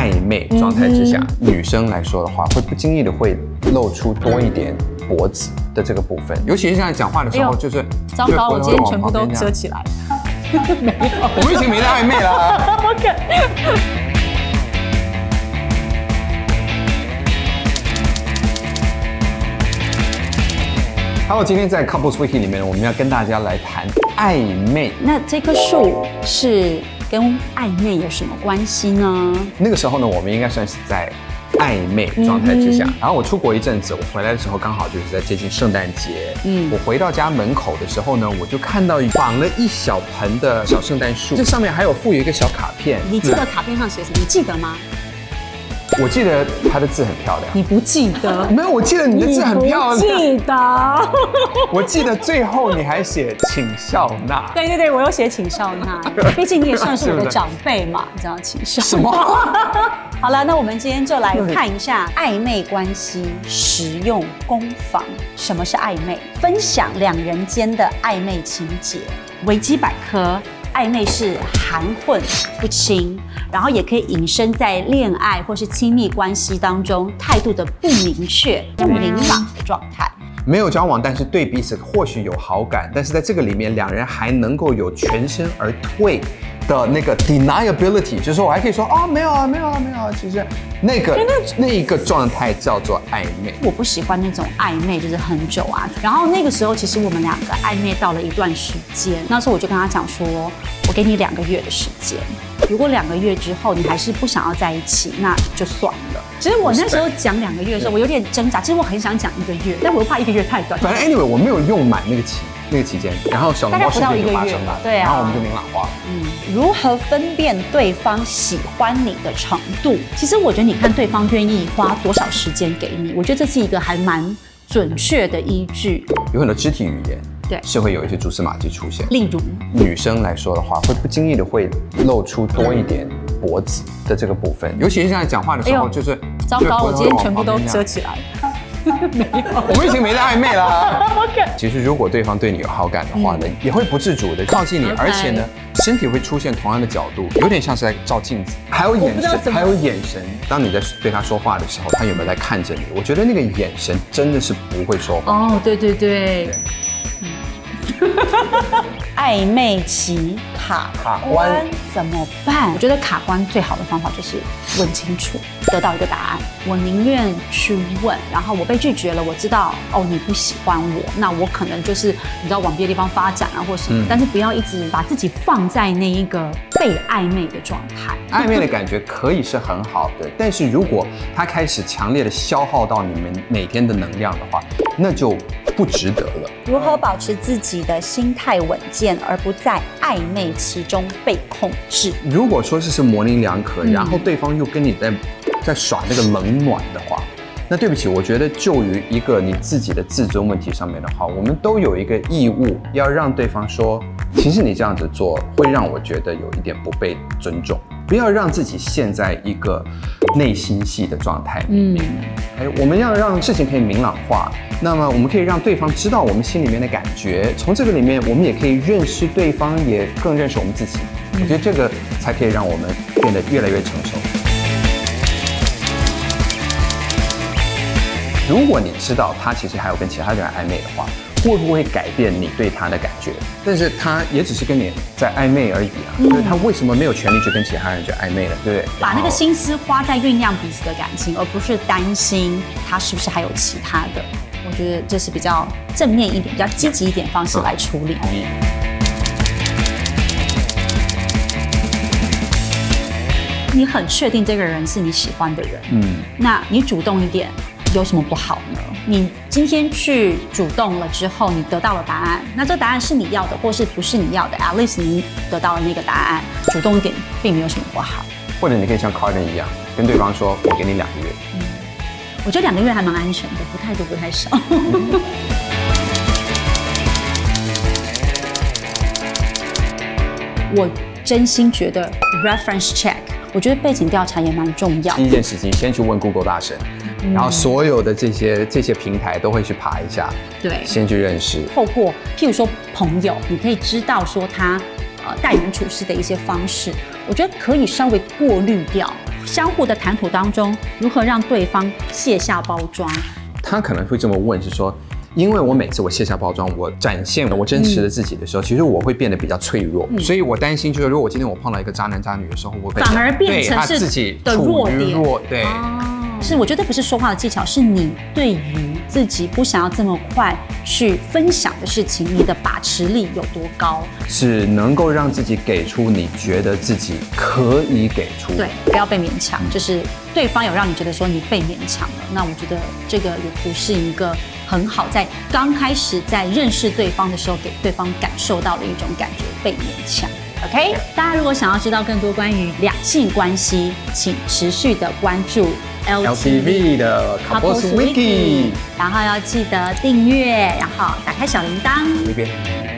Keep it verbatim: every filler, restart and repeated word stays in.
暧昧状态之下，嗯、女生来说的话，会不经意的会露出多一点脖子的这个部分，尤其是像讲话的时候，就是、哎、 糟糕，我今天全部都遮起来。没有， 我们已经没在暧昧了。 OK。 Hello， 今天在 Couples Wiki 里面，我们要跟大家来谈暧昧。 那这棵树是跟暧昧有什么关系呢？ 那个时候呢，我们应该算是在暧昧状态之下。嗯、然后我出国一阵子，我回来的时候刚好就是在接近圣诞节。嗯，我回到家门口的时候呢，我就看到绑了一小盆的小圣诞树，这上面还有附有一个小卡片。 你记得卡片上写什么？你记得吗？ 我记得他的字很漂亮。 你不记得？ 没有，我记得你的字很漂亮。 你不记得？ 我记得最后你还写请笑纳。 对对对，我有写请笑纳。毕竟你也算是我的长辈嘛，你知道请笑纳。 什么？ 好了，那我们今天就来看一下暧昧关系实用攻防。什么是暧昧？分享两人间的暧昧情节。维基百科。暧昧是含混不清，然后也可以引申在恋爱或是亲密关系当中态度的不明确、不明朗的状态。 没有交往，但是对彼此或许有好感，但是在这个里面，两人还能够有全身而退的那个 deniability， 就是说我还可以说哦，没有啊，没有啊，没有啊，其实那个那一个状态叫做暧昧。 我不喜欢那种暧昧，就是很久啊。然后那个时候，其实我们两个暧昧到了一段时间，那时候我就跟他讲说，我给你两个月的时间，如果两个月之后你还是不想要在一起，那就算了。其实我那时候讲两个月的时候，我有点挣扎。其实我很想讲一个月，但我又怕一个月太短。 反正 anyway 我没有用满那个期那个期间，然后小笼包事件就发生了， 对啊， 然后我们就明朗化了。 嗯，如何分辨对方喜欢你的程度？其实我觉得你看对方愿意花多少时间给你，我觉得这是一个还蛮准确的依据。 有很多肢体语言。 对， 是会有一些蛛丝马迹出现。 例如， 女生来说的话，会不经意的会露出多一点脖子的这个部分，尤其是在讲话的时候，就是、哎、 糟糕，我今天全部都遮起来。没有， 我们已经没在暧昧了。OK。其实如果对方对你有好感的话呢，嗯、也会不自主的靠近你， okay. 而且呢，身体会出现同样的角度，有点像是在照镜子。还有眼神，还有眼神。当你在对他说话的时候，他有没有在看着你？我觉得那个眼神真的是不会说谎。 哦，对对对。对暧昧期卡关怎么办？我觉得卡关最好的方法就是问清楚，得到一个答案。我宁愿去问，然后我被拒绝了，我知道哦你不喜欢我，那我可能就是你知道往别的地方发展啊，或什么。嗯、但是不要一直把自己放在那一个被暧昧的状态。 暧昧的感觉可以是很好的，但是如果它开始强烈的消耗到你们每天的能量的话，那就不值得了。 如何保持自己的心态稳健，而不在暧昧期中被控制？ 如果说这是模棱两可，嗯、然后对方又跟你在在耍那个冷暖的话，那对不起，我觉得就于一个你自己的自尊问题上面的话，我们都有一个义务要让对方说，其实你这样子做会让我觉得有一点不被尊重。不要让自己陷在一个内心戏的状态里面。嗯，我们要让事情可以明朗化，那么我们可以让对方知道我们心里面的感觉。从这个里面，我们也可以认识对方，也更认识我们自己。我觉得这个才可以让我们变得越来越成熟。如果你知道他其实还有跟其他人暧昧的话，会不会改变你对他的感觉？但是他也只是跟你在暧昧而已啊，嗯、就是他为什么没有权利去跟其他人去暧昧呢？对不对？ 把那个心思花在酝酿彼此的感情，而不是担心他是不是还有其他的。我觉得这是比较正面一点、比较积极一点方式来处理。嗯、你很确定这个人是你喜欢的人，嗯，那你主动一点。有什么不好呢？你今天去主动了之后，你得到了答案，那这个答案是你要的，或是不是你要的 ？at least 你得到了那个答案，主动一点并没有什么不好。 或者你可以像 Carden 一样，跟对方说：“我给你两个月。”嗯， 我觉得两个月还蛮安全的，不太多，不太少。嗯、我真心觉得 reference check， 我觉得背景调查也蛮重要。 第一件事情，先去问 Google 大神。然后所有的这些这些平台都会去爬一下， 对， 先去认识。 透过譬如说朋友，你可以知道说他呃待人处事的一些方式，我觉得可以稍微过滤掉相互的谈吐当中，如何让对方卸下包装？ 他可能会这么问，是说。因为我每次我卸下包装，我展现我真实的自己的时候，嗯、其实我会变得比较脆弱，嗯、所以我担心就是，如果我今天我碰到一个渣男渣女的时候，我反而变成是自己的弱点， 弱对。 哦是，我觉得不是说话的技巧，是你对于自己不想要这么快去分享的事情，你的把持力有多高？ 是能够让自己给出你觉得自己可以给出， 对，不要被勉强。就是对方有让你觉得说你被勉强了，那我觉得这个也不是一个很好，在刚开始在认识对方的时候，给对方感受到的一种感觉，被勉强。OK， 大家如果想要知道更多关于两性关系，请持续的关注。 L T V 的 Couples Wiki， 然后要记得订阅，然后打开小铃铛。 那边。